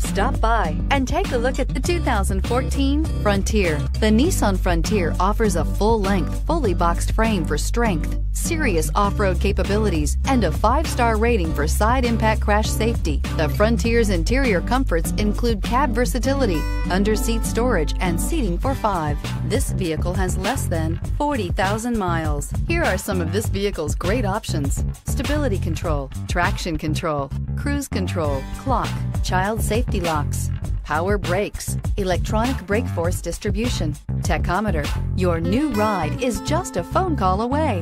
Stop by and take a look at the 2014 Frontier. The Nissan Frontier offers a full-length, fully boxed frame for strength, serious off-road capabilities, and a 5-star rating for side impact crash safety. The Frontier's interior comforts include cab versatility, under-seat storage, and seating for 5. This vehicle has less than 40,000 miles. Here are some of this vehicle's great options: stability control, traction control, cruise control, clock, child safety locks, power brakes, electronic brake force distribution, tachometer. Your new ride is just a phone call away.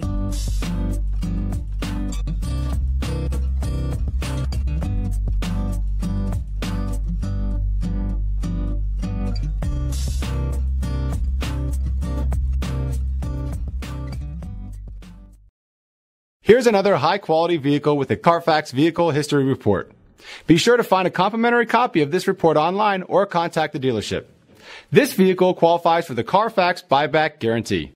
Here's another high-quality vehicle with a Carfax Vehicle History Report. Be sure to find a complimentary copy of this report online or contact the dealership. This vehicle qualifies for the Carfax Buyback Guarantee.